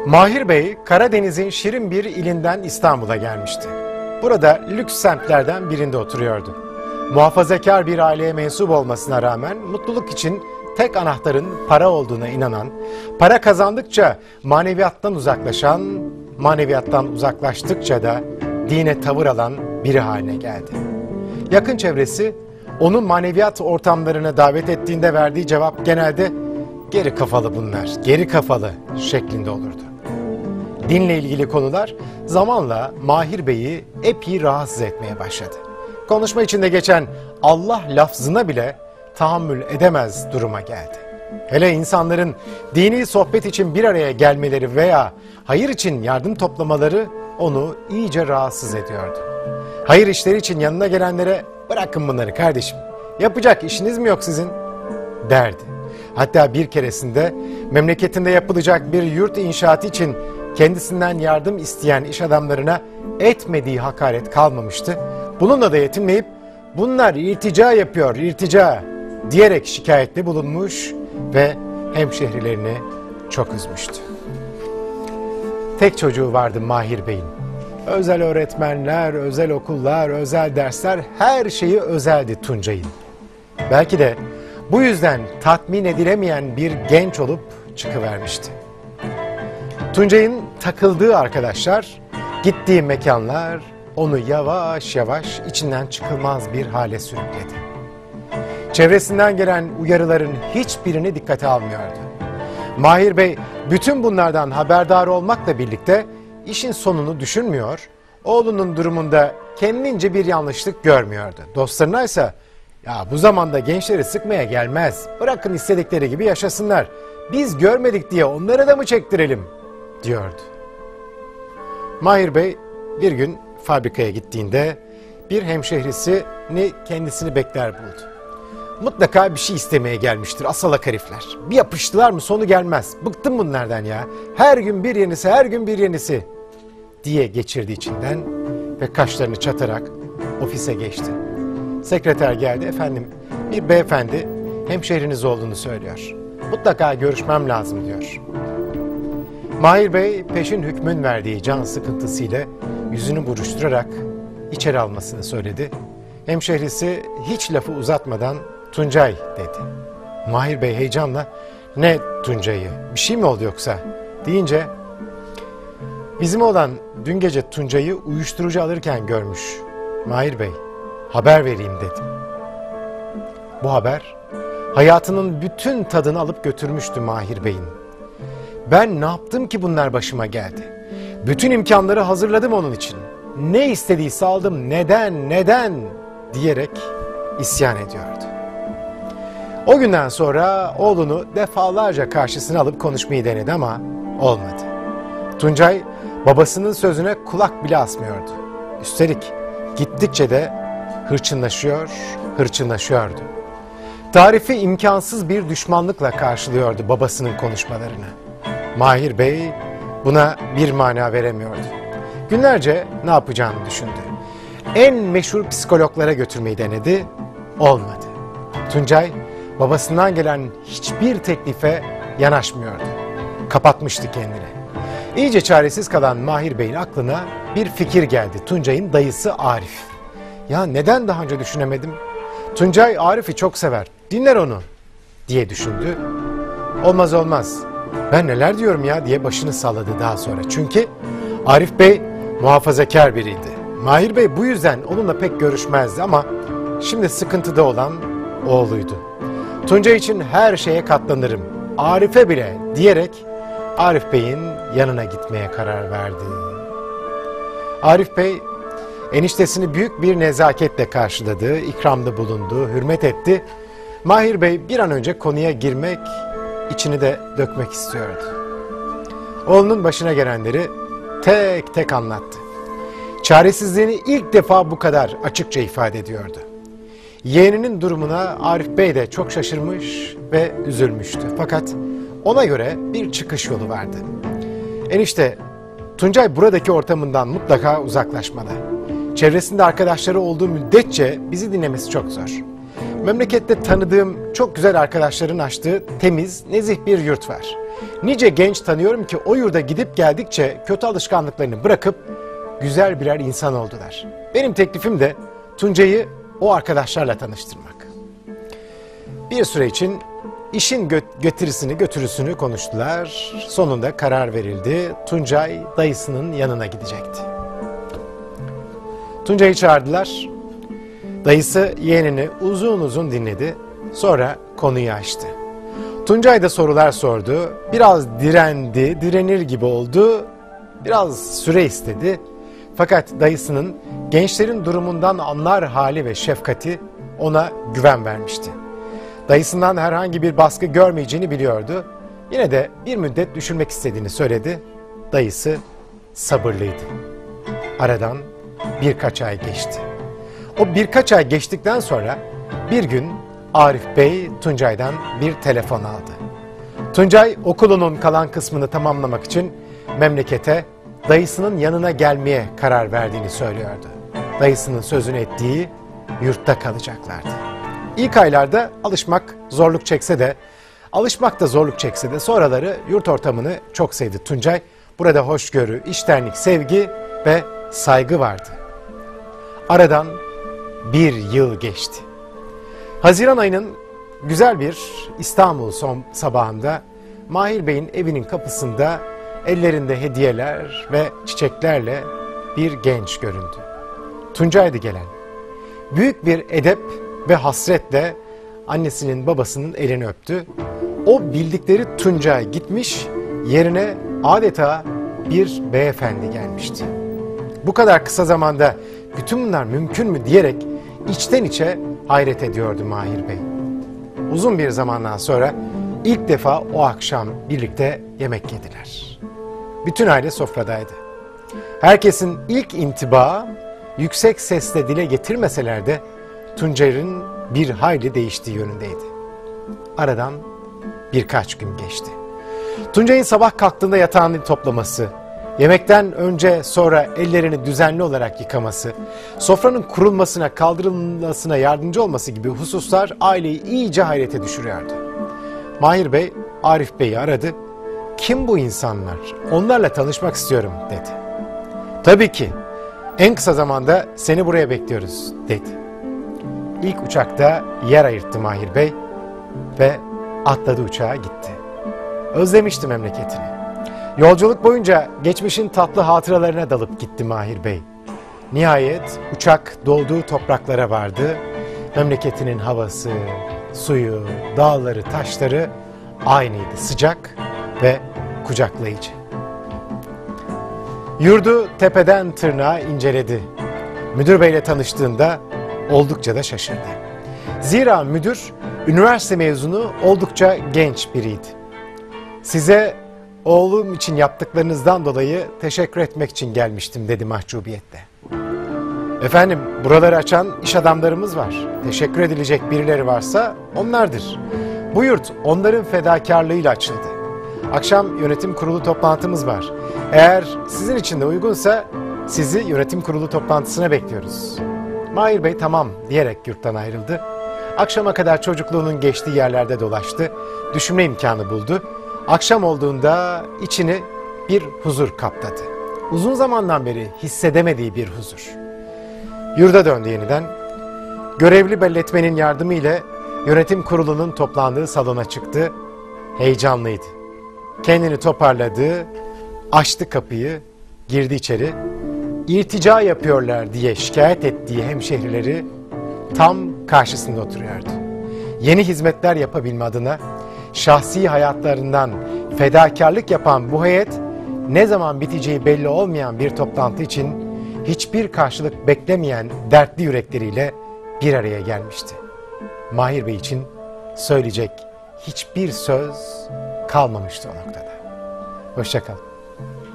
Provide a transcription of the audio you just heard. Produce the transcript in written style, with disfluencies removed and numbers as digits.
Mahir Bey, Karadeniz'in şirin bir ilinden İstanbul'a gelmişti. Burada lüks semtlerden birinde oturuyordu. Muhafazakar bir aileye mensup olmasına rağmen mutluluk için tek anahtarın para olduğuna inanan, para kazandıkça maneviyattan uzaklaşan, maneviyattan uzaklaştıkça da dine tavır alan biri haline geldi. Yakın çevresi onun maneviyat ortamlarına davet ettiğinde verdiği cevap genelde "geri kafalı bunlar, geri kafalı" şeklinde olurdu. Dinle ilgili konular zamanla Mahir Bey'i epey rahatsız etmeye başladı. Konuşma içinde geçen Allah lafzına bile tahammül edemez duruma geldi. Hele insanların dini sohbet için bir araya gelmeleri veya hayır için yardım toplamaları onu iyice rahatsız ediyordu. Hayır işleri için yanına gelenlere "bırakın bunları kardeşim, yapacak işiniz mi yok sizin?" derdi. Hatta bir keresinde memleketinde yapılacak bir yurt inşaatı için kendisinden yardım isteyen iş adamlarına etmediği hakaret kalmamıştı. Bununla da yetinmeyip "bunlar irtica yapıyor, irtica" diyerek şikayette bulunmuş ve hemşehrilerini çok üzmüştü. Tek çocuğu vardı Mahir Bey'in. Özel öğretmenler, özel okullar, özel dersler, her şeyi özeldi Tuncay'ın. Belki de bu yüzden tatmin edilemeyen bir genç olup çıkıvermişti. Tuncay'ın takıldığı arkadaşlar, gittiği mekanlar onu yavaş yavaş içinden çıkılmaz bir hale sürükledi. Çevresinden gelen uyarıların hiçbirini dikkate almıyordu. Mahir Bey bütün bunlardan haberdar olmakla birlikte işin sonunu düşünmüyor, oğlunun durumunda kendince bir yanlışlık görmüyordu. Dostlarına ise "ya bu zamanda gençleri sıkmaya gelmez, bırakın istedikleri gibi yaşasınlar, biz görmedik diye onlara da mı çektirelim?" diyordu. Mahir Bey bir gün fabrikaya gittiğinde bir hemşehrisini kendisini bekler buldu. Mutlaka bir şey istemeye gelmiştir asalak herifler. Bir yapıştılar mı sonu gelmez. Bıktım bunlardan ya. Her gün bir yenisi, her gün bir yenisi diye geçirdi içinden ve kaşlarını çatarak ofise geçti. Sekreter geldi. "Efendim, bir beyefendi hemşehriniz olduğunu söylüyor. Mutlaka görüşmem lazım" diyor. Mahir Bey peşin hükmün verdiği can sıkıntısıyla yüzünü buruşturarak içeri almasını söyledi. Hemşehrisi hiç lafı uzatmadan "Tuncay" dedi. Mahir Bey heyecanla "ne Tuncay'ı, bir şey mi oldu yoksa?" deyince "bizim oğlan dün gece Tuncay'ı uyuşturucu alırken görmüş Mahir Bey, haber vereyim" dedi. Bu haber hayatının bütün tadını alıp götürmüştü Mahir Bey'in. "Ben ne yaptım ki bunlar başıma geldi? Bütün imkanları hazırladım onun için. Ne istediyse aldım, neden diyerek isyan ediyordu. O günden sonra oğlunu defalarca karşısına alıp konuşmayı denedi ama olmadı. Tuncay babasının sözüne kulak bile asmıyordu. Üstelik gittikçe de hırçınlaşıyordu. Tarifi imkansız bir düşmanlıkla karşılıyordu babasının konuşmalarını. Mahir Bey buna bir mana veremiyordu. Günlerce ne yapacağını düşündü. En meşhur psikologlara götürmeyi denedi, olmadı. Tuncay babasından gelen hiçbir teklife yanaşmıyordu. Kapatmıştı kendini. İyice çaresiz kalan Mahir Bey'in aklına bir fikir geldi. Tuncay'ın dayısı Arif. "Ya neden daha önce düşünemedim? Tuncay Arif'i çok sever, dinler onu" diye düşündü. Olmaz. "Ben neler diyorum ya" diye başını salladı daha sonra. Çünkü Arif Bey muhafazakar biriydi. Mahir Bey bu yüzden onunla pek görüşmezdi ama şimdi sıkıntıda olan oğluydu. "Tuncay için her şeye katlanırım, Arif'e bile" diyerek Arif Bey'in yanına gitmeye karar verdi. Arif Bey eniştesini büyük bir nezaketle karşıladı, ikramda bulundu, hürmet etti. Mahir Bey bir an önce konuya girmek, içini de dökmek istiyordu. Oğlunun başına gelenleri tek tek anlattı. Çaresizliğini ilk defa bu kadar açıkça ifade ediyordu. Yeğeninin durumuna Arif Bey de çok şaşırmış ve üzülmüştü. Fakat ona göre bir çıkış yolu vardı. "Enişte, Tuncay buradaki ortamından mutlaka uzaklaşmalı. Çevresinde arkadaşları olduğu müddetçe bizi dinlemesi çok zor. Memlekette tanıdığım çok güzel arkadaşların açtığı temiz, nezih bir yurt var. Nice genç tanıyorum ki o yurda gidip geldikçe kötü alışkanlıklarını bırakıp güzel birer insan oldular. Benim teklifim de Tuncay'ı o arkadaşlarla tanıştırmak. Bir süre için işin getirisini götürüsünü konuştular. Sonunda karar verildi. Tuncay dayısının yanına gidecekti. Tuncay'ı çağırdılar. Dayısı yeğenini uzun uzun dinledi. Sonra konuyu açtı. Tuncay da sorular sordu. Biraz direndi, direnir gibi oldu. Biraz süre istedi. Fakat dayısının gençlerin durumundan anlar hali ve şefkati ona güven vermişti. Dayısından herhangi bir baskı görmeyeceğini biliyordu. Yine de bir müddet düşünmek istediğini söyledi. Dayısı sabırlıydı. Aradan birkaç ay geçti. O birkaç ay geçtikten sonra bir gün Arif Bey Tuncay'dan bir telefon aldı. Tuncay okulunun kalan kısmını tamamlamak için memlekete dayısının yanına gelmeye karar verdiğini söylüyordu. Dayısının sözünü ettiği yurtta kalacaklardı. İlk aylarda alışmak zorluk çekse de sonraları yurt ortamını çok sevdi Tuncay. Burada hoşgörü, içtenlik, sevgi ve saygı vardı. Aradan bir yıl geçti. Haziran ayının güzel bir İstanbul son sabahında Mahir Bey'in evinin kapısında ellerinde hediyeler ve çiçeklerle bir genç göründü. Tuncay'dı gelen. Büyük bir edep ve hasretle annesinin babasının elini öptü. O bildikleri Tuncay gitmiş, yerine adeta bir beyefendi gelmişti. Bu kadar kısa zamanda bütün bunlar mümkün mü diyerek içten içe hayret ediyordu Mahir Bey. Uzun bir zamandan sonra ilk defa o akşam birlikte yemek yediler. Bütün aile sofradaydı. Herkesin ilk intibaı yüksek sesle dile getirmeseler de Tuncay'ın bir hayli değiştiği yönündeydi. Aradan birkaç gün geçti. Tuncay'ın sabah kalktığında yatağını toplaması, yemekten önce sonra ellerini düzenli olarak yıkaması, sofranın kurulmasına, kaldırılmasına yardımcı olması gibi hususlar aileyi iyice hayrete düşürüyordu. Mahir Bey, Arif Bey'i aradı. "Kim bu insanlar? Onlarla tanışmak istiyorum," dedi. "Tabii ki. En kısa zamanda seni buraya bekliyoruz," dedi. İlk uçakta yer ayırttı Mahir Bey ve atladı uçağa gitti. Özlemişti memleketini. Yolculuk boyunca geçmişin tatlı hatıralarına dalıp gitti Mahir Bey. Nihayet uçak doğduğu topraklara vardı. Memleketinin havası, suyu, dağları, taşları aynıydı. Sıcak ve kucaklayıcı. Yurdu tepeden tırnağa inceledi. Müdür beyle tanıştığında oldukça da şaşırdı. Zira müdür üniversite mezunu oldukça genç biriydi. "Size oğlum için yaptıklarınızdan dolayı teşekkür etmek için gelmiştim," dedi mahcubiyetle. "Efendim, buraları açan iş adamlarımız var. Teşekkür edilecek birileri varsa onlardır. Bu yurt onların fedakarlığıyla açıldı. Akşam yönetim kurulu toplantımız var. Eğer sizin için de uygunsa sizi yönetim kurulu toplantısına bekliyoruz." Mahir Bey tamam diyerek yurttan ayrıldı. Akşama kadar çocukluğunun geçtiği yerlerde dolaştı. Düşünme imkanı buldu. Akşam olduğunda içini bir huzur kapladı. Uzun zamandan beri hissedemediği bir huzur. Yurda döndü yeniden. Görevli belletmenin yardımıyla yönetim kurulunun toplandığı salona çıktı. Heyecanlıydı. Kendini toparladı, açtı kapıyı, girdi içeri. İrtica yapıyorlar diye şikayet ettiği hemşehrileri tam karşısında oturuyordu. Yeni hizmetler yapabilme adına şahsi hayatlarından fedakarlık yapan bu heyet ne zaman biteceği belli olmayan bir toplantı için hiçbir karşılık beklemeyen dertli yürekleriyle bir araya gelmişti. Mahir Bey için söyleyecek hiçbir söz kalmamıştı o noktada. Hoşça kalın.